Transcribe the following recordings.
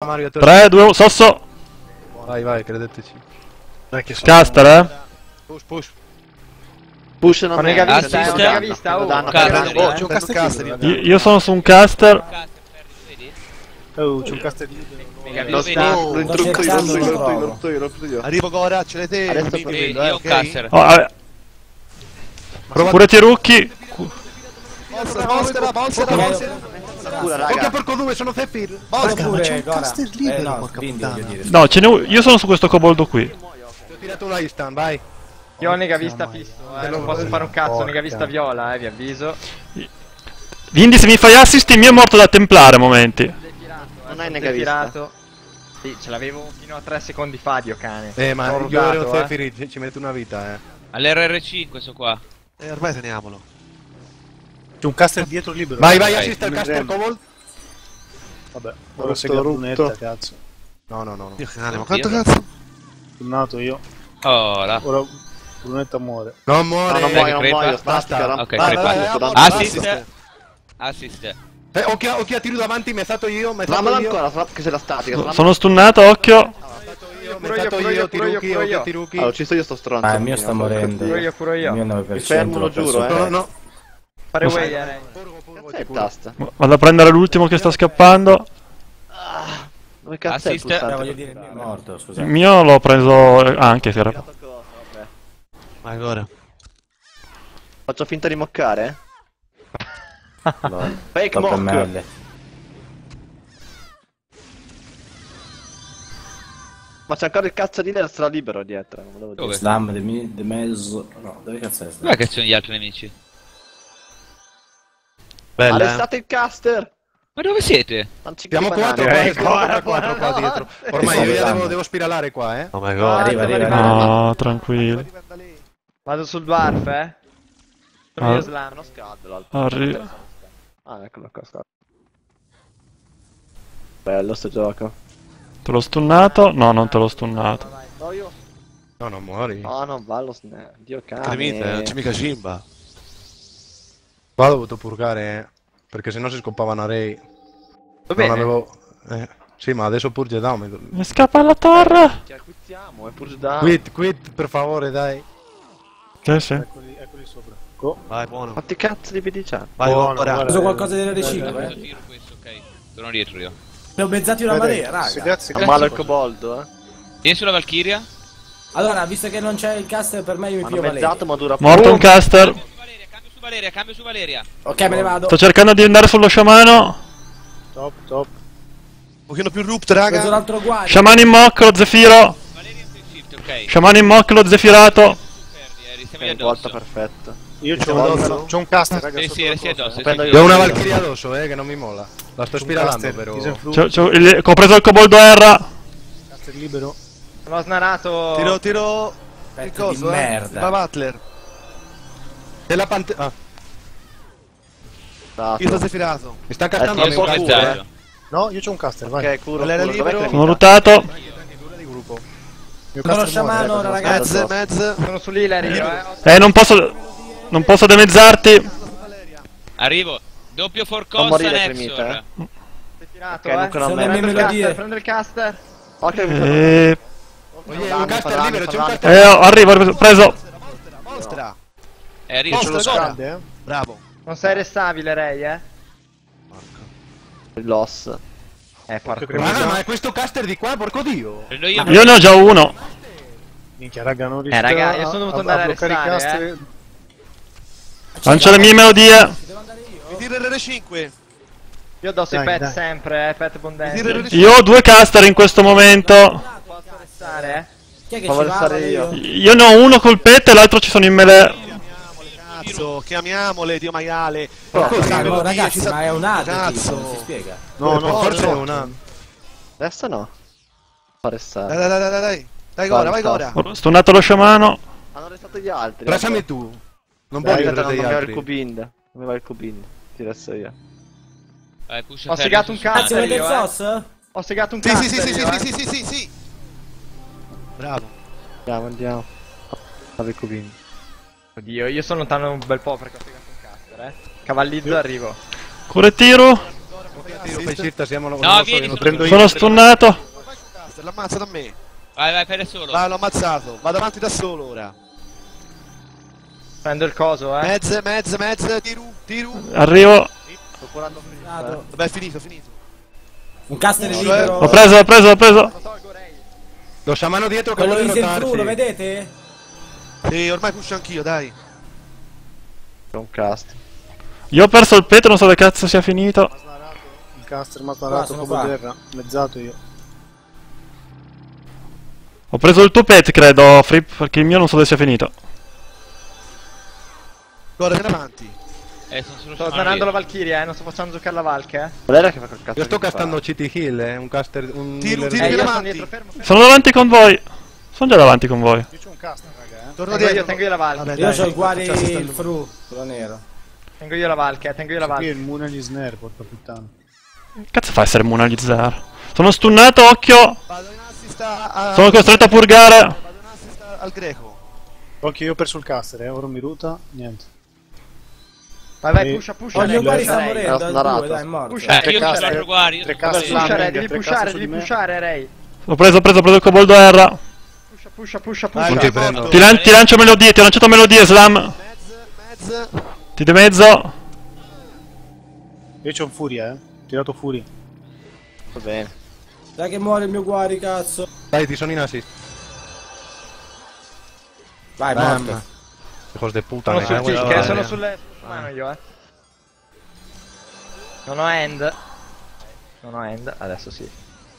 Mario, 3, 2, 1, Sosso! vai, credeteci. Dai che sono... Caster, Push. Push non Nega è. vista, assist. nega vista, Caster. C'è un caster. Io sono su un caster. Oh, c'è un caster libero. Lo intrucco io. Arrivo Gora, ce l'hai te. Adesso Io ho un caster. Oh, vabbè. Pure Tirucchi. Monstera. Cura, Occhio raga. porco due, sono Zephyr. Monstera. Ma c'è un caster libero, no, porca quindi puttana. voglio dire. No, io sono su questo coboldo qui. Ti ho tirato una instant, vai. Io ho nega vista fisso, non posso fare un cazzo, nega vista viola, vi avviso. Quindi se mi fai assist il mio è morto da templare a momenti. Non hai nega vista. Tirato. Sì, ce l'avevo fino a 3 secondi fa, Dio cane. Ma Sono io ero rugato, Zephyr, ci metto una vita, All'RR5 questo qua. Ormai teniamolo. C'è un caster dietro libero. Vai, Ok. assist al caster Kobold. Vabbè, ora sei la lunetta, cazzo. No. Dio cane, ma quanto cazzo? Tornato io. Oh, là. Ora lunetta muore. Non muore. Non Dai, muoio, crepa. stastica. Ok, Vai, crepa. vai, vai, Assist. Assist. Occhio a tiro davanti, mi è stato io, Slammalo ancora, che c'è la statica. Sono stunnato, occhio. Mi è stato io, Tiruki, occhio a Tiruki. Allora, ci sto io sto stronzo. Ah, il mio sta morendo. Pure io. Il mio 9% Mi fermo, lo giuro, No. Fare way, Cazzo è il tasto? Vado a prendere l'ultimo che sta scappando. Dove cazzo è il Assist. pulsante? Voglio dire, il mio è morto, Il scusate. mio l'ho preso anche se era. Vai Gora. Faccio finta di moccare? Lol. Fake Top mock. ML. Ma c'è ancora il cazzo di destra libero dietro. Non volevo dire. Dove? Slam de mezzo. No, dove cazzo è Slam? Dov'è che sono gli altri nemici? Bella, Arrestate il caster! Ma dove siete? Siamo 4 qua dietro. Ormai io devo spiralare qua, Oh my god. Arriva. No, tranquillo. Vado sul dwarf, Sono io slam. Non scade l'altro. Arriva. Ah, eccolo qua, scade. Bello sto gioco. Te l'ho stunnato? No, non te l'ho stunnato. No, io. No, non muori. No, non va lo snap. Dio Cremite, non c'è cane. mica Jimba. Qua ho dovuto purgare, perché sennò si scoppava una Ray. Va Non bene. avevo... Sì, ma adesso purge down. Mi scappa la torre. Ci acquistiamo, è pur da. Quit, per favore, dai. Sì. Eccoli sopra. Go. Vai, buono. Quanti cazzo di PDC? Vai, Buono, Gora. guarda. Preso qualcosa delle Questo recipe? tiro questo, ok. Sono dietro io. Ne ho mezzati una marea, raga. Grazie. Fa male il coboldo, Vieni sulla Valkyria. Allora, visto che non c'è il caster per me, io mi Hanno piglio Valeria. mezzato, ma dura Morto un caster. Cambio su Valeria. Ok, me ne vado. Sto cercando di andare sullo sciamano. Top. Un pochino più rupt, Ho preso raga. l'altro guaio. Sciamano in mock, lo zefiro. Valeria in shift, ok. Sciamano in mock, lo zefirato. Siamo È lì in volta addosso. perfetto. Io c'ho un caster, raga. Sì, sotto sì, la addosso. Prendo sì, io. Io ho una Valkyria addosso, che non mi molla. La sto spiralando, caster, però. Isenflu, Ho preso il coboldo R. caster libero. L'ho snarato. Tiro. Il Pezzo di coso, merda. Va Butler. E la pante... Ah, Io sto zefirato. mi sta castando È un troppo caster. culo, No, io c'ho un caster, vai. Ok, curo, Valera curo. libero. Dov'è Sono Cremita? lutato. Mio Sono lo caster muore, sciamano, raga. ragazzi. Mezz. Sono sull'healer io, Non posso damezzarti. Arrivo. Doppio Non forcossa morire, Nexor. Cremita, Tirato, Ok, non con Sono me. le mie melodie. Prendo il caster. Ok, Un caster libero, c'è un caster. Arrivo, preso. Mostra. Arrivo. Mostra, Lo Gora. scalde, Bravo. Non sei restabile, Ray, Il loss. porco. Ma è questo caster di qua, porco dio. Prendo io. Io ne ho già uno. Minchia, raga, non riesco raga, io sono dovuto andare a bloccare i restare, caster. Lancio le mie melodie. Mi tira il RR5. Io addosso i Dai, pet dai. sempre, pet Mi bondenti. tira il RR5. Io ho due caster in questo momento. Posso restare, Chi è che Fammi ci va? stare Vado io. Io ne ho uno col pet e l'altro ci sono in melee. Cazzo, chiamiamole, Dio maiale. No, ragazzi, ma è un ad, Cazzo. non si spiega. No, forse è no. una... Adesso no. Fa restare. Dai. Dai, Gora, vai, Gora. Ho stunato lo sciamano. Hanno restato gli altri. Bracciami tu. Non puoi Dai, vivere non degli mi va il altri. cubind. Non mi va il cubind. Ti resto io. Vai, push Ho ferro segato un su cazzo. Cazzo, Sumana. avete il io, sos? Ho segato un Sì, caster. sì, sì, io, sì. Bravo. Andiamo. Fare il cubind. Oddio, io sono lontano un bel po' perché ho segato un caster, Cavallizzo, arrivo. Cure tiro. Fai shifta, siamo No, vieni, non prendo Sono stunnato. L'ammazza da me. Vai, fai da solo. Vai, l'ho ammazzato. Vado avanti da solo ora. Prendo il coso, Mezz, tiru. Arrivo. Sto curando Vabbè, è finito. Un caster libero. L'ho preso. Lo sciamano dietro che Quello vuole di Zenfru, lo rotarsi. vedete? Sì, ormai pusho anch'io, dai. C'è un cast. Io ho perso il petto, non so dove cazzo sia finito. Il caster mi ha sparato sono proprio qua. terra. Mezzato io. Ho preso il tuo pet, credo, Fripp, perché il mio non so dove sia finito. Guarda, vieni avanti. Sono Sto smanando la Valkyria, non sto facendo giocare la Valk, Qual era che fa col cazzo? Io sto castando CT Hill, un caster... un Tiru, healer- tiru. io sono avanti. dietro, fermo. Sono davanti con voi. Sono già davanti con voi. Io c'ho un caster, raga, Torno Tengo io la Valk. Vabbè, Io dai, ho il guari facciamo sta il luce. fru, quello nero. Tengo io la Valk, tengo io la Qui è Valk. il moon agli snare, porca puttana. Che cazzo fa a essere immunalizzare? Sono stunnato, occhio. Vado in assist a... Sono costretto a purgare. Vado in assist al greco. Occhio, io ho perso il caster, ora mi ruta, niente. Vai, pusha, Oh, il mio guari sta Ray. morendo, Era al snarato. 2, dai, è morto. Pusha, tre io caster, sono guardi, io tre sono caster pusha, Ray, flaming, devi tre pushare, caster su devi di me. pushare, Ray. L'ho preso il coboldo R. Pusha. Vai, ti prendo. Ti lancio melodie, ti ho lanciato melodie, Slam. Mezz. Ti de mezzo. Io c'ho un furia, tirato furia. Va bene. Dai che muore il mio guari, cazzo. Dai, ti sono in assist. Vai, Bam. morto. Hijos de puta. Sono me sul cago in tick, la sono madre. sulle mano io, Non ho end. Adesso sì.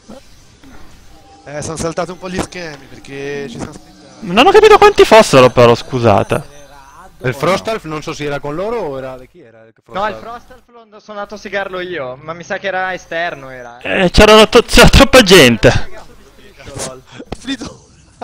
Sono saltati un po' gli schemi perché ci sono scritti. Non ho capito quanti fossero però, scusate. Il Frostalf non so se era con loro o era... di chi era? No, il Frostalf sono andato a segarlo io, ma mi sa che era esterno, era. C'era troppa gente. Finito.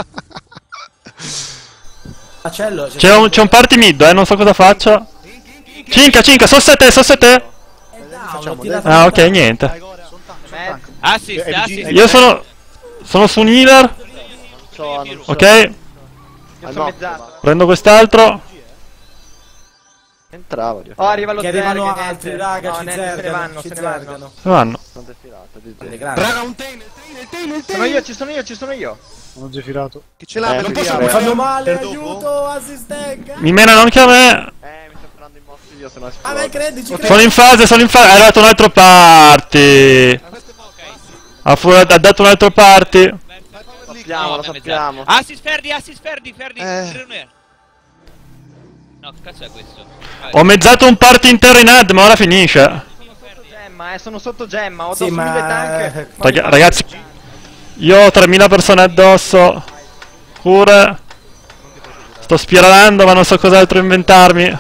Macello, C'è un party mid, non so cosa faccio. Cinca, so se te. l'ho tirato. Ah, ok, niente. Mezzo. Assist. Io sono su un healer. Ok, Io sono mezzato. prendo quest'altro. Entrava, io. Oh, arriva lo Che zerg, arrivano niente. altri, raga, No, ci niente, se ne zergano, vanno, ci se ne vanno. zergano. Vanno. Sono defilato, Grande, grande. Raga, un tail, Ci sono io. Sono zefirato. Chi ce l'ha? Non per posso via? Mi fanno male, Per dopo? aiuto, assistenga. Mi menano anche a me. Mi sto prendendo i mostri io, se no Ah, vai, credici, Sono in fase. È arrivato un altro party. Ha dato un altro party. Lo sappiamo. Assist, Ferdi. Eh. No, che cazzo è questo? Ho mezzato un party intero in ad, ma ora finisce. Sono sotto gemma, ho Sì, addosso 1000 tank. Ragazzi, io ho 3000 persone addosso. Cure. Sto spiralando, ma non so cos'altro inventarmi.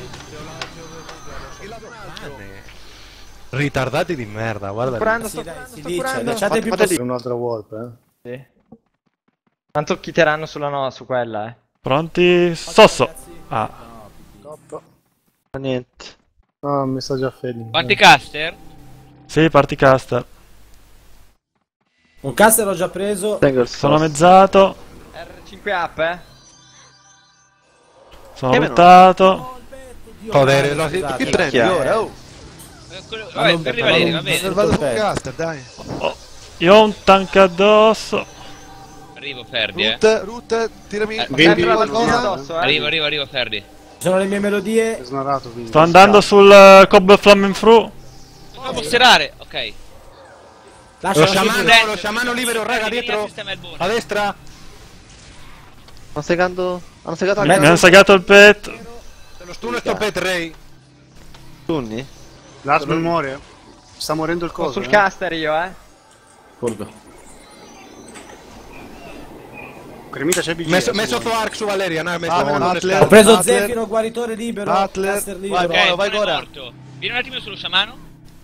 Ritardati di merda, guarda. Sto Sì, dai, si sto dice, curando. lasciate più Per un'altra warp, Sì. Tanto chiteranno sulla no, su quella, Pronti? Sosso. Ah. Top. Niente. Ah, mi sta già failing. Quanti caster? Sì, party caster. Un caster l'ho già preso. Tengo il Sono sost. mezzato. R5 up, Sono Che meno? buttato. Joder, Scusate. Che prendi ora? Oh, Vabbè, Ferdi Valeri, va bene. vado sul Perfetto. caster, dai. Io ho un tank addosso. Arrivo, Ferdi, Root, tirami Vedi qualcosa. addosso, Arrivo, Ferdi. Ci sono le mie melodie. È snarato, quindi. Sto andando sul Cobb Flammen Fru. Non devo serrare, ok. Lascia Lo sciamano libero, raga, dietro. A destra. Hanno segato Mi anche hanno sagato il pet. Se lo stun sto pet Ray. Tunni? Lars non muore. Sta morendo il Sono coso. sul caster io, Cremita c'è BG. Messo Arc su Valeria, no, messo Butler. Ho preso Butler. Zefiro, guaritore libero. Butler. Caster libero. Vai, Ok, vai sono ora. morto. Vieni un attimo sullo sciamano.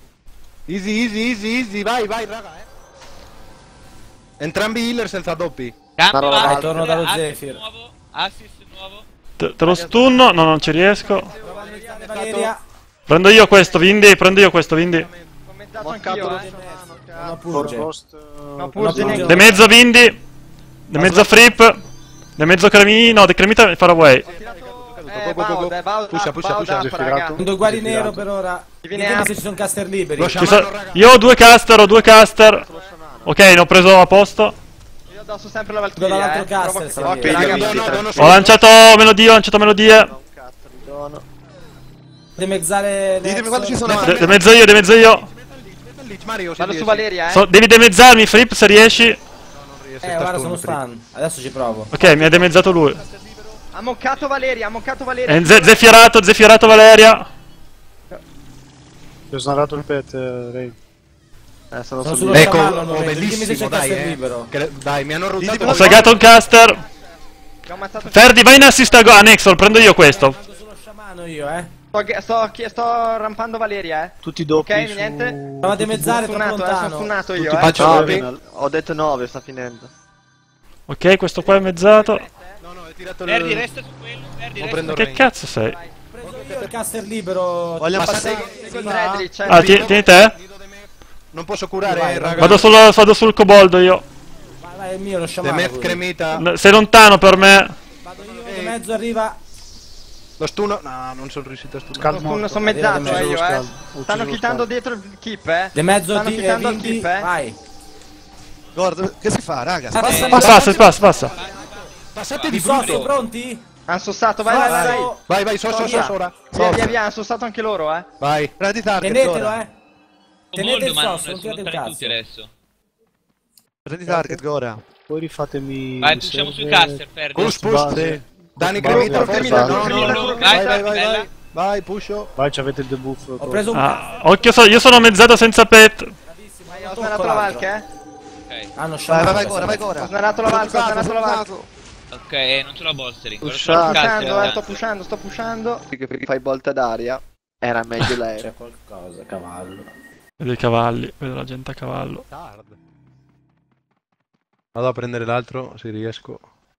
Easy, vai, raga, Entrambi healer senza doppi. Cambio, Vai, assist, torno dallo assist Zephyr. nuovo, assist nuovo. Te lo stunno. No, non ci riesco. Valeria. Prendo io questo, Vindi. Ho mezzato anch'io, Non ho purge. Post. No, purge neanche. De mezzo Vindi. De mezzo Fripp. De mezzo Cremino. No, de Cremita far away. Pusha. Prendo guari nero per ora. Vediamo se ci sono caster liberi. Io ho 2 caster, Ok, ne ho preso a posto. Io do su sempre la Do dall'altro Valkyria, caster. se Occhio, viene. raga, Ho lanciato melodie. Demezzare. Ditemi quando ci sono. Demezzo io. Mario, Vado su Valeria, Devi demezzarmi, Flip, se riesci. Guarda, sono stun. Adesso ci provo. Ok, mi ha demezzato lui. Ha moccato Valeria, Zeffierato Valeria. Ti ho snarato il pet, Ray. Sono Ecco, sullo sciamano, oh, dimmi se c'è bellissimo, dai, caster libero. Dai, mi hanno ruttato. Ho segato un caster. Ferdi, vai in assist a Nexol, prendo io questo. Vado sullo sciamano io, Sto rampando Valeria, Tutti doppi. Ok, niente. Prova a demezzare Sono troppo stunnato, sono lontano. stunnato Tutti io, faccio No, ho detto 9, sta finendo. Ok, questo qua è mezzato. No, hai tirato Ferdi, resta su quello. Ferdi, Non resta. prendo Che range. cazzo sei? Ho preso io il caster libero. Vogliamo Passate- passare. Seguo Dredrich, Ah, tieni te? Non posso curare, Vai, raga. Vado sul coboldo io. Vai, è il mio lo sciamano. Demet così. cremita. Sei lontano per me. Vado io, di mezzo arriva. Lo stuno. No, non sono riuscito a stunare. sono mezzato Vedi, io, scaldo. Stanno Ucciso chittando lo dietro il keep, De mezzo Stanno di chittando il Vindy. keep, Vai. Guarda, che si fa, raga? Passa. Passate di Sotto, brutto. pronti? Hanno sossato, vai. Vai, so ora. Via, hanno sossato anche loro, Vai. Prendi target. Tenetelo, Gora. Tenete il Ma non sosso, non sono tirate il lontani cazzo. tutti adesso. Prendi target, Gora. Poi rifatemi. Vai, pushiamo sui caster, Ferdi. Push. Sì. Dani Cremita, cremita. cremita. Vai, Vai, pusho. Vai, c'avete il debuff. Ho preso un Occhio, io sono mezzato senza pet. Ho snarato la Valk, Ok, Hanno sciamano. Vai, Gora, vai, Ho Gora. snarato la Valk, ok, non ce l'ho bolstering. Ora Pushate. sono caster. Sto pushando. Che fai bolte d'aria. Era meglio lei. C'è qualcosa, cavallo. Vedo i cavalli, vedo la gente a cavallo. Vado a prendere l'altro, se riesco.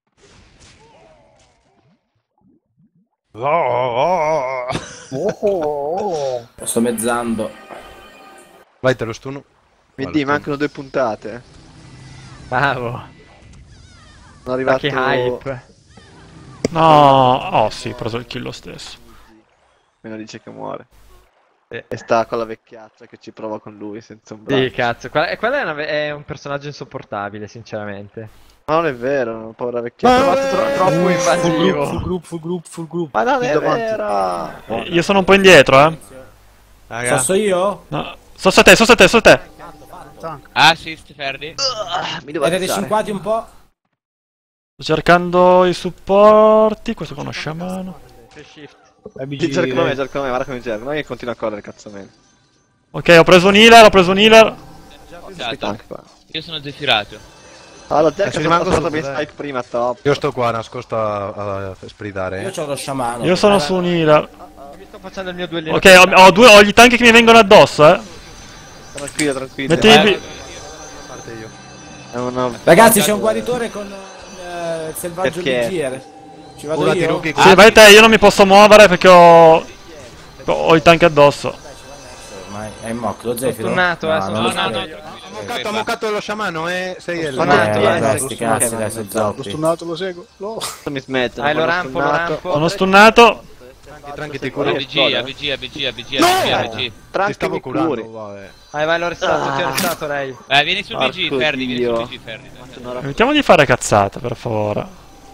Sto mezzando. Vai, te lo stuno. Mi mancano 2 puntate. Bravo. Sono arrivato. Che hype. No, sì, ho preso il kill lo stesso. Meno dice che muore. E sta con la vecchiaccia che ci prova con lui senza un Sì, braccio. cazzo, quella è un personaggio insopportabile, sinceramente. Ma non è vero, non povera vecchiaccia. Troppo invasivo. Full group. Ma non è Davanti. vera. Io sono un po' indietro, Raga. Sosso io? No. Sto a te. Assist, Ferdi. Mi devo Avete alzare. scinquati un po'? Sto cercando i supporti. Questo con lo sciamano. Shift. ABG. Cercano me, guarda come cercano. Non è che continua a correre, cazzo me. Ok, ho preso un healer. Tank qua. Io sono zefirato. Allora, Zerk ci ha rimango fatto sotto, bene dai. Spike prima, top. Io sto qua nascosto a spridare. Io c'ho lo sciamano. Io sono su un healer. Mi sto facendo il mio duellino. Ok, ho gli tank che mi vengono addosso, Tranquillo. Metti Parte io. È una... Ragazzi, c'è un guaritore con il selvaggio Perché? Vigier. Ci vado Curati, io? Rookie, Sì, vai te, io non mi posso muovere perché ho i tank addosso. Ormai è in mock, lo Zefiro. stunnato, no, sono non lo stunnato. spero. Ha moccato lo sciamano, sei il... Stunnato, Dai, sti cazzi, dai, sono Lo zoppi. stunnato lo seguo. No. mi smette. Dai, lo rampo. Sono stunnato. Tranqui, ti curo. ABG. Ti Tranqui stavo mi curando, curi. vabbè. Vai, l'ho arrestato, ti ho arrestato, Ray. Vieni sul Porco BG, Ferdi, vieni Dio. sul BG, Ferdi. Evitiamo di fare cazzate, per favore.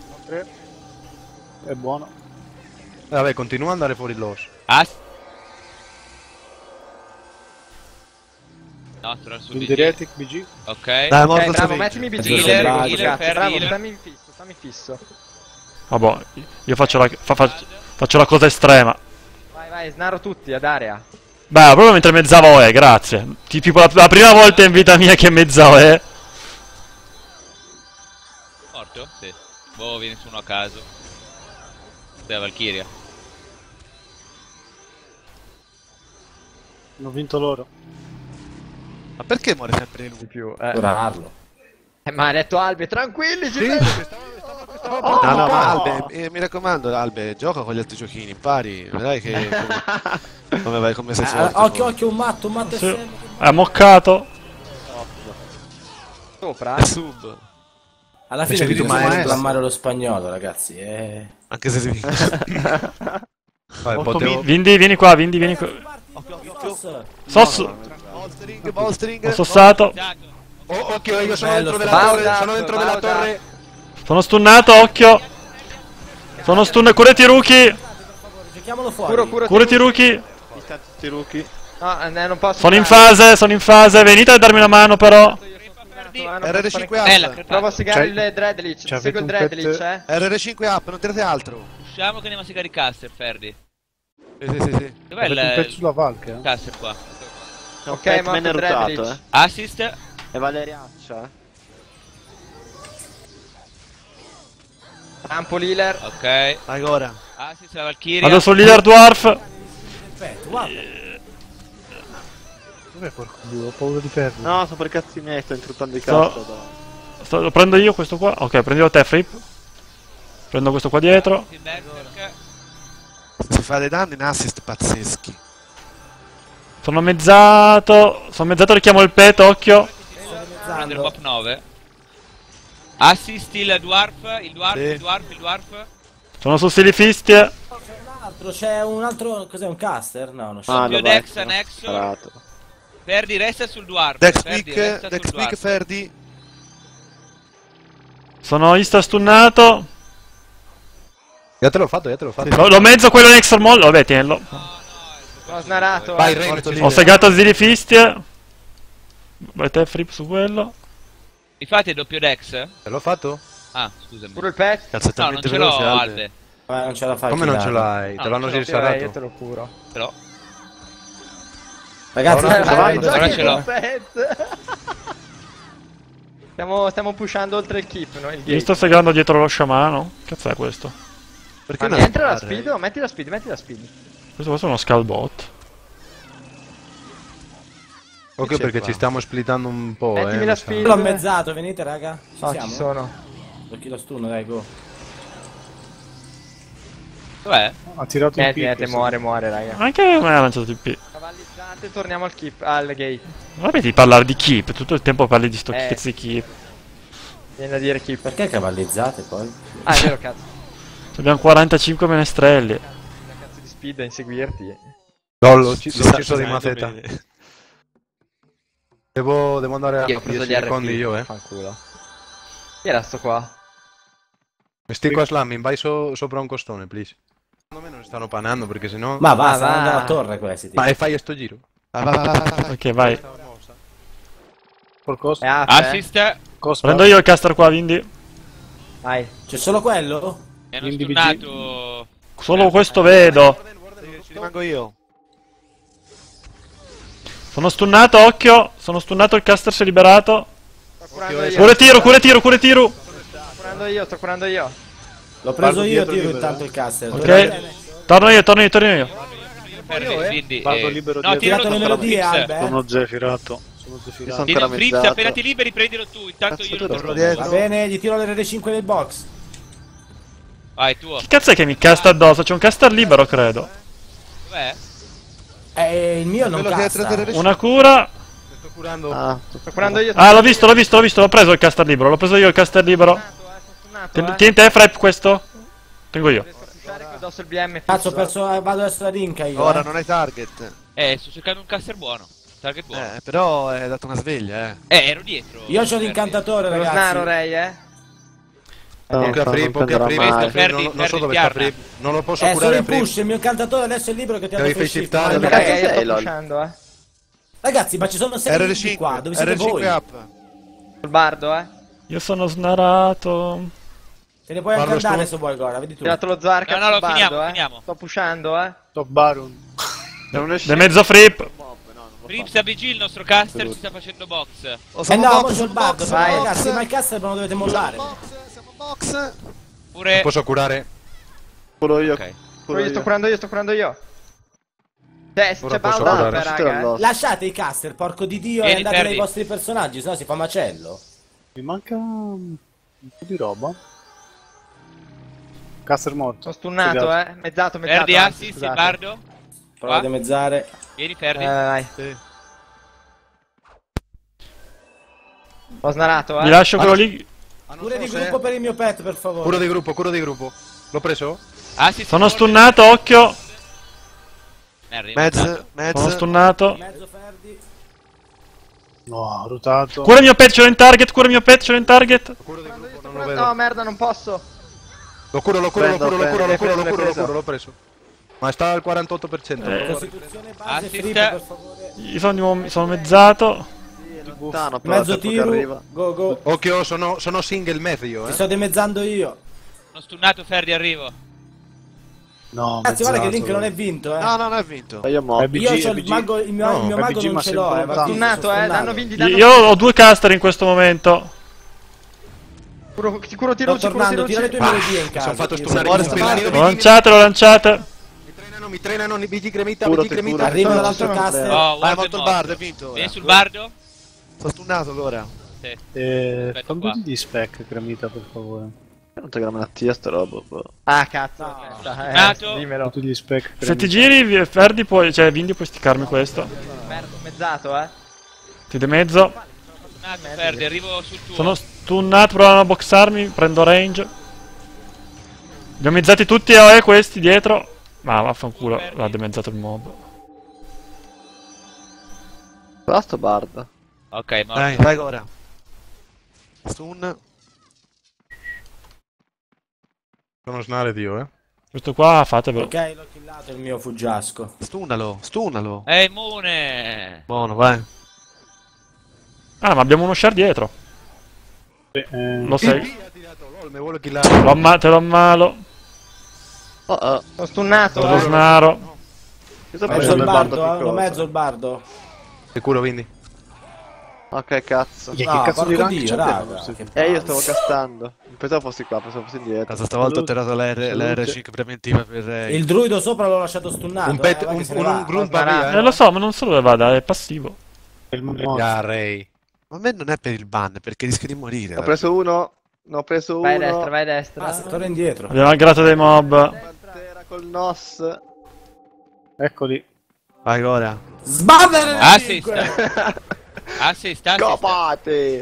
È buono. Vabbè, continua ad andare fuori l'os. No, torna sul BG. Indiretic, BG. Ok. Dai, Ok, morto bravo, il mettimi BG. Healer, Healer, healer, cazzo, Ferdi, bravo, healer. stammi fisso. Vabbè, io faccio la cosa estrema. Vai, snaro tutti ad area. Beh, proprio mentre mezzavo OE, grazie. Tipo la prima volta in vita mia che mezza OE. Morto? Sì. Boh, viene su uno a caso. Della Valkyria. Hanno vinto loro. Ma perché muore sempre lui? Di più. Curarlo. Ma ha detto Albe, tranquilli, ci No, ma Albe, mi raccomando, Albe, gioca con gli altri giochini, impari, vedrai che come sei forte. Occhio, un matto Sì. SM. È moccato. sopra. È sub. Alla fine Sei tu bisogna maestro. reclamare lo spagnolo, ragazzi. Anche se si vince. Vabbè, potevo... Vindi, vieni qua, Vindi, vieni qua. Sos... Bolstering. Ho sossato. Occhio, io sono Bello, dentro della Bauda, torre, sono dentro della Bauda. torre. Sono stunnato, occhio. Sono stun... Curati Rookie. Giochiamolo fuori. Curati Rookie. Distanti tutti i rookie. No, non posso. Sono in fase. Venite a darmi una mano però. RR5 up. Provo a segare il Dreadlich. C'avete Seguo il un Dreadlich, pet- RR5 up, non tirate altro. Usciamo che andiamo a segare i caster, Ferdi. Sì. Dov'è Avete un pezzo il sulla Valk, caster qua? Ok, Batman morto è rutato, Dreadlich. Assist. E Valeriaccia, Rampo Healer. Ok. Ancora. Assist la Valkyria. Vado sul leader dwarf. Aspetta, guarda. Dov'è porco Dio? Ho paura di perdere. No, sono per cazzi miei, sto intruttando i Sto- cazzo. Lo prendo io questo qua. Ok, prendilo te, Fripp. Prendo questo qua dietro. Il Berserk. Si fa dei danni in assist pazzeschi. Sono mezzato. Richiamo il pet, occhio. Prendo il pop 9. Assist il dwarf. Il dwarf. Sono su Silifistie. C'è un altro. Cos'è un caster? No, non c'è. Doppio vabbè, Dex, Nexo. Parato. Ferdi, resta sul dwarf. Dex Ferdi, resta sul pick, dwarf. Ferdi. Sono insta stunnato. Io te l'ho fatto. Lo mezzo quello Nexor Moll. Vabbè, tienilo. Ho snarato. Vai, Renato lì. Ho segato Silifistie. Vai te, Fripp, su quello. Mi fate il doppio Dex? Te l'ho fatto? Ah, scusami. Pure il pet. Cazzo, è No, non talmente ce l'ho, veloce, Albe. Vabbè, non ce la fai. Come non ce tirare. l'hai? No, Te l'hanno ce l'ho. Io risarato? te lo curo. Però. Ragazzi, Ora- Vai, Ora giochi ce l'ho. con pet. Stiamo pushando oltre il keep, no? Il Io gate. sto segando dietro lo sciamano. Cazzo è questo? Perché Ma non entra la fare? speed? Metti la speed. Questo è uno Skullbot. Occhio c'è perché qua? ci stiamo splittando un po', Mettimi la mi sa. speed. l'ho mezzato, venite, raga. Ci No, siamo? ci sono. Tocchi lo stun, dai, go. Dov'è? Ha tirato un Niente, picco. muore, raga. Anche a me ha lanciato TP. Cavallizzate, torniamo al keep, al gate. Vabbè di parlare di keep. Tutto il tempo parli di sto Eh. cazzo di keep. Viene da dire keep. Perché cavallizzate poi? Ah, è vero, cazzo. Abbiamo 45 menestrelli. La cazzo di speed a inseguirti. No, l'ho Si ucciso di sa Mazeta. bene. Devo andare a Io ho preso gli secondi io, Fanculo. Chi era sto qua? Mi sti qua slamming, vai sopra un costone, please. Secondo me non stanno panando perché sennò... Ma va, Ah, stanno va. andando alla torre questi. Ma e fai sto giro? Vai. Ok, vai. Qualcosa? È app, Assist. Costa? Prendo io il caster qua, quindi. Vai. C'è solo quello? Mi hanno Quindi stunnato. Solo questo vedo. Ci rimango io. Sono stunnato, occhio. Sono stunnato, il caster si è liberato. Sto curando io. Cure tiro. Sto curando io. L'ho preso Parto io, dietro, tiro libero. intanto il caster. Ok. Torno io. Ferdi, quindi. Vado libero No, dietro. tiralo Tirate le tu, melodie, Frips. Albe. Sono zefirato. Io sono Tieni ancora un Frips, mezzato. appena ti liberi prendilo tu. Intanto Cazzo, io lo tu torno. torno Va bene, gli tiro l'RD5 del box. Vai, tuo. Che cazzo è che mi casta addosso? C'è un caster libero, credo. Dov'è? Il mio non Quello che è casta. 3 Una cura. Sto curando. Ah, Sto curando io. Ah, l'ho visto. L'ho preso il caster libero. Sto stunnato, Tieni te, Frep, questo. Tengo io. Riesco a pushare con addosso il BM. Cazzo, ho fisso. perso, vado verso la rinca io. Ora non hai target. Sto cercando un caster buono. Target buono. Però hai dato una sveglia, Ero dietro. Io ho Ferdi. l'incantatore, Lo snaro, ragazzi. Ray, Occhio a Frip, occhio a Frip. Ferdi, Ferdi, non so Ferdi, dove sta Piarna. Frip. Non lo posso Solo curare a in Frip. push, il mio incantatore adesso è libero che ti ha Devi dato il fai shift. shiftare, Ma perché ragazzi, io sei, sto lol? pushando, ragazzi, ma ci sono 6 RR5 qua, dove siete voi? RR5 up. Sul bardo, Io sono snarato. Te ne puoi Guarda anche andare sto- se vuoi, guarda, vedi tu. Tirato lo Zark. No, lo sul finiamo, bardo, finiamo. Sto pushando, Top Baron. De mezzo Frip. Frips ABG, il nostro caster ci sta facendo box. No, mo sul bardo, siamo vai, box. ragazzi, ma il caster non lo dovete mollare. Siamo box. Pure. Posso curare? Curo io. Ok. Curo Io sto curando io. C'è Ora Bound posso up, curare. raga. Lasciate i caster, porco di Dio, e Vieni, andate Ferdi. nei vostri personaggi, sennò si fa macello. Mi manca un po' di roba. Caster morto. Sono stunnato, Scusate. Mezzato. Ferdi anzi, assist, il scusate. bardo. Provate a mezzare. Vieni Ferdi. Vai. Ho snarato, Vi lascio quello lì. Cura di gruppo per il mio pet, per favore. Cura di gruppo. L'ho preso? Assist Sono Golden. stunnato, occhio. Mezzo. Sono stunnato. Mezzo Ferdi. No, rotato. Cura il mio pet, ce l'ho in target, cura il mio pet, ce l'ho in target. Cura di gruppo, non lo vedo. No, merda, non posso. Lo curo, l'ho preso. Ma sta al 48%. Costituzione base, Assist. flip, per favore. Io sono mezzato. Lontano, però Mezzo il tempo che tiro. arriva. Go, go. Occhio, sono single medio, Ti sto demezzando io. Sono stunnato, Ferdi, arrivo. No, Ragazzi, guarda che mezzato. Link non è vinto, No, non è vinto. Io mo. Io c'ho il mago, il mio No, mago BG, non ma ce l'ho, sempre va lontano. vinto, Stunnato, sono danno vinti, Io ho 2 caster in questo momento. Ti curo tiro, Sto tornando, tira le tue melodie in casa. sono fatto Io stunnare sono- in spillani. Lo lanciate. Mi trenano, BG cremita, Curo, BG ti cremita. curo. Arriva dall'altro caster. Oh, Vai, Ward ha è fatto il morto. bardo, è vinto. ora. Vieni sul bardo. Sto stunnato ora. Sì. Aspetta Fammi qua. tutti gli spec, cremita, per favore. Non te che la malattia sta roba. boh. Ah, cazzo. No. aspetta, Nato. dimmelo. Tutti gli spec, cremita. Se ti giri, Ferdi puoi, cioè Vindi puoi sticcarmi questo. Merda, mezzato, Ti demezzo. Stunnato, Ferdi, arrivo sul tuo. Sono stunnato, provano a boxarmi, prendo range. Li ho mezzati tutti a questi dietro. Ma vaffanculo, l'ha demezzato il mob. Però sto bardo. Ok, morto. Dai, vai ora. Stun. Sono snared io, Questo qua fatevelo. Ok, l'ho killato il mio fuggiasco. Stunnalo. È immune. Buono, vai. Ah, ma abbiamo uno shard dietro. Lo sai. LOL, mi vuole killare. Te lo ammalo. Oh. Sono stunnato, Te lo snaro. Io sto Mezzo facendo il il bardo, bardo più lo cosa. mezzo il bardo. Sicuro, quindi. Ok, cazzo. Che No, cazzo di porco rank Dio, c'è? raga. Che Io palle. stavo castando. Pensavo fossi qua, pensavo fossi indietro. Cazzo, stavolta ho tirato la Salute. R5 preventiva per Il druido sopra l'ho lasciato stunnato. Un pet, va che se ne va. un grumpa via. Lo so, ma non solo vada, è passivo. Il morto. Ya, Ray. Ma a me non è per il ban, perché rischio di morire. Ho preso uno. Ne ho preso Vai a uno. destra, vai a destra. Ah, torna indietro. Abbiamo il grato dei mob. Pantera col NOS. Eccoli. Vai ora. Sbavere le Assist. cinque! Assist. Scopate!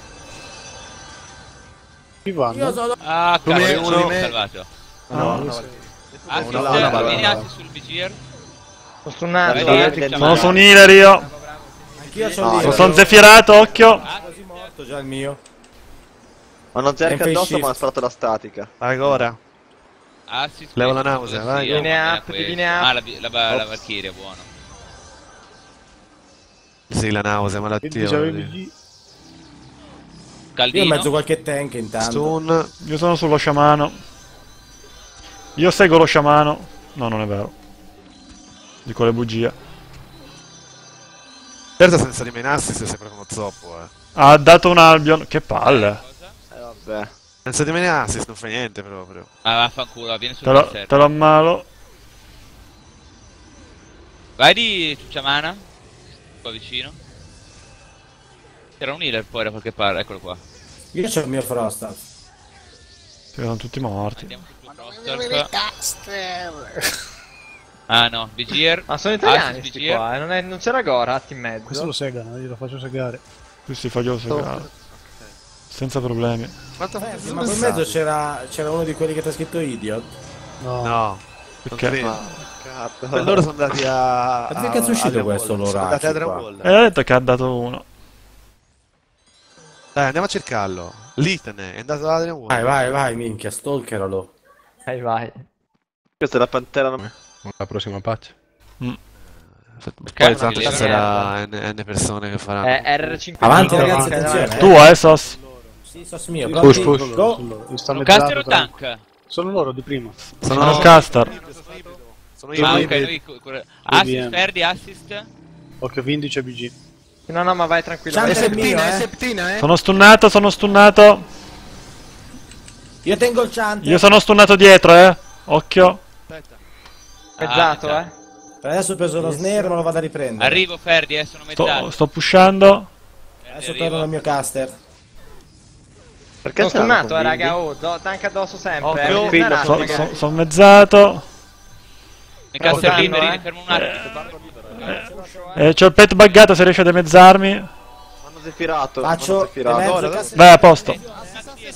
Chi vanno? Io sono... Ah, Come cavolo, uno- sono salvato. Assist, no, vieni no. assist sul Vigier. Sono stunnato. Sono su un healer io. Anch'io No, sono lì. Sono zefirato, occhio. Quasi morto già il mio. Ma non cerca Face addosso, shift. ma ha sparato la statica. Vai ora. Assist. Levo la questo, nausea, sì, vai. Viene appena up, questo. viene up. Ah, la Valkyria, buono. Sì, la nausea, malattia. 15 BG. Io Caldino. ho mezzo qualche tank intanto. Stun. Io sono sullo sciamano. Io seguo lo sciamano. No, non è vero. Dico le bugie. Certo, senza di me in assist sei proprio uno zoppo, Ha dato un Albion. Che palle. Vabbè. Senza di me in assist non fa niente proprio. Ah, vaffanculo, vieni sul Te lo ammalo. Vai di Ciucciamana. Qua vicino. C'era un healer poi da qualche parte, eccolo qua. Io c'ho il mio Frostal. Sono tutti morti. Andiamo sul Frostalk. Ah no, Vigier. Ma sono italiani Assist, sti Vigier. qua, non c'era Gorat in mezzo. Questo lo segano, glielo faccio segare. Qui si fa io segare. Senza problemi. Quanto Ma poi in mezzo c'era uno di quelli che ti ha scritto Idiot. No. No. Perché? Cazzo. Per loro sono andati a... Ma dove cazzo è uscito Dragon questo Ball. Sono andati a l'oracolo Dragon qua? Ball. Ha detto che ha dato uno. Dai, andiamo a cercarlo. Litane, è andato a Dragon Ball. Vai, minchia, stalkeralo. Vai. Questa è la pantera. La prossima patch. Poi Ok, tanto sì, ci sarà N persone che faranno. R5. Avanti No, ragazzi, vai. attenzione. Tu, Sos. Sì, sos mio. Push, pronti? push. Go. Io sto Un mezzato, caster o però. tank? Sono loro di prima. Sono caster. Sono io. Ah, io. ok, noi assist, VM. Ferdi, assist. Occhio 15 e BG. No, ma vai tranquillo. Ciao, vai. è mio, È eh. septina, Sono stunnato. Io tengo il chant. Io sono stunnato dietro, Occhio. Mezzato, Ah, Per adesso ho preso lo snare, ma lo vado a riprendere. Arrivo Ferdi, sono mezzato. Sto pushando. Adesso torno dal mio caster. Perché Sono stunnato, siamo raga. Oh, tank addosso sempre. Occhio. Devi stunare, magari. Sono mezzato. Mi caster danno, liberi, eh. fermo un attimo. C'ho il pet buggato se riesce a demezzarmi. Hanno zefirato. Faccio Hanno zefirato. mezzo Ora, caster. Vai a posto.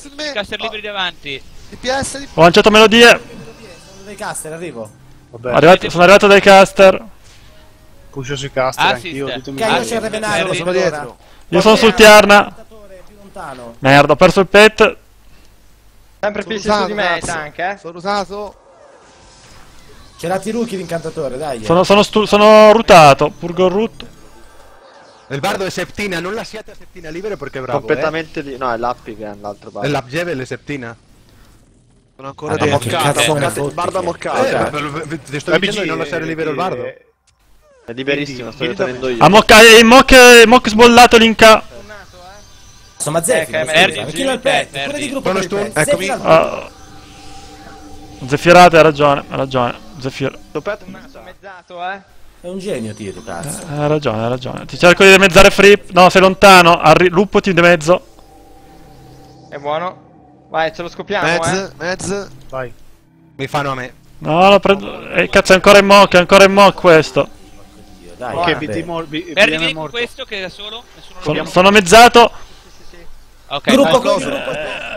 di me. Caster liberi davanti. DPS di... Ho lanciato melodie. Sono dei caster, arrivo. Vabbè, Sono arrivato dai caster. pusho sui caster anch'io, Assist. ditemi. Ok, io c'ho il Revenario, sono dietro. Io sono sul Tiarna. Più lontano. Merda, ho perso il pet. Sempre Sono fissi su di me, cazzo. tank, eh. Sono usato. C'era Tiruki l'incantatore, dai. Sono rutato. Purgo il root. Il bardo è Septina, non lasciate a Septina libero perché è bravo. Completamente lì. No, è l'Appi che è l'altro È bardo. la Geve e Septina. Sono ancora Ah, ma che dentro. cazzo me ne Il fotti, bardo ha che- moccato. Ti sto dicendo di non lasciare libero il bardo. È liberissimo, sto tenendo io. A Mock sbollato l'inca. Insomma, Zefiro. Verdi, Ma chi l'ha il pet? Verdi. Pure di gruppo Sono per il stun. pet. Eccomi. Zefiro al- Zefirate, ha ragione. Zefiro. Sto petto Sono mezzato, eh. È un genio, Tiro, cazzo. Ha ragione. Ti cerco di dimezzare Free. No, sei lontano. Lupo ti dimezzo. È buono. Vai, ce lo scopiamo, eh. Mezz. Vai. Mi fanno a me. No, lo prendo. Cazzo, è ancora in mock questo. Dai, Ok, vabbè. BM Verdi, è vieni con morto. questo che da solo. Nessuno lo Sono mezzato. Ok, Gruppo vai. con gruppo.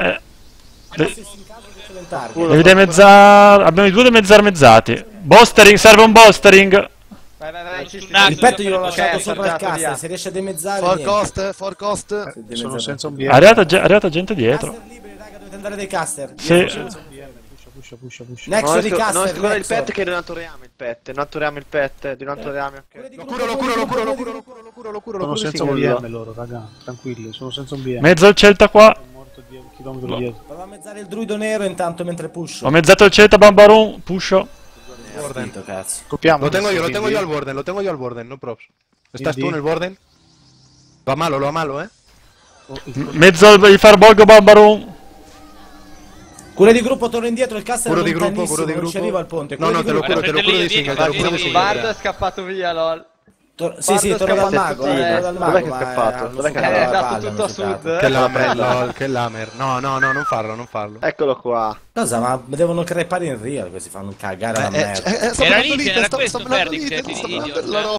Devi dimezzare. Abbiamo i due da mezzare mezzati. Bostering, serve un bostering. Vai, ci stunnato. Il petto gliel'ho Ok, lasciato sopra il saltato via. caster. Se riesce a dimezzare. For niente. cost, for cost. Sono senza un È BM. arrivata gente dietro. Caster liberi, raga, dovete andare dai caster. Sì. Pusha. Nexo di No, caster. è quello del Nexo. pet che donatoriamo il pet. Donatoriamo il pet. Donatoriamo, ok. Lo curo. Sono senza un BM loro, raga, tranquilli, sono senza un BM. Mezzo il Celta qua. È morto di un chilometro dietro. Prova a mezzare il druido nero intanto mentre push. Ho mezzato il Celta Bambarum. Pusho. Finito, cazzo. Copiamo. Lo tengo io al Warden, no props. Estás Quindi- tú nel Warden? Lo a malo, eh? Mezzo il Farbolgo Bambarum. Cura di gruppo, torno indietro, il caster Curo è di gruppo, lontanissimo, curo di non ci gruppo. arriva al ponte. No, Cura no, di te lo gruppo. curo di Vieni, single, te lo vieni, curo di vieni. single. Bardo è scappato via, lol. Sì, torno dal mago, torno dal mago. Dov'è che è ma scappato? non Dov'è che so è dove andato va, tutto non a si sud? tratta. Che lamer, lol, che lamer. No, non farlo. Eccolo qua. Cosa? Ma devono crepare in real, questi fanno cagare la merda. Sto Era parlando lì, lì, era sto questo parlando Verdi, lì, che sto ti parlando idiota. loro.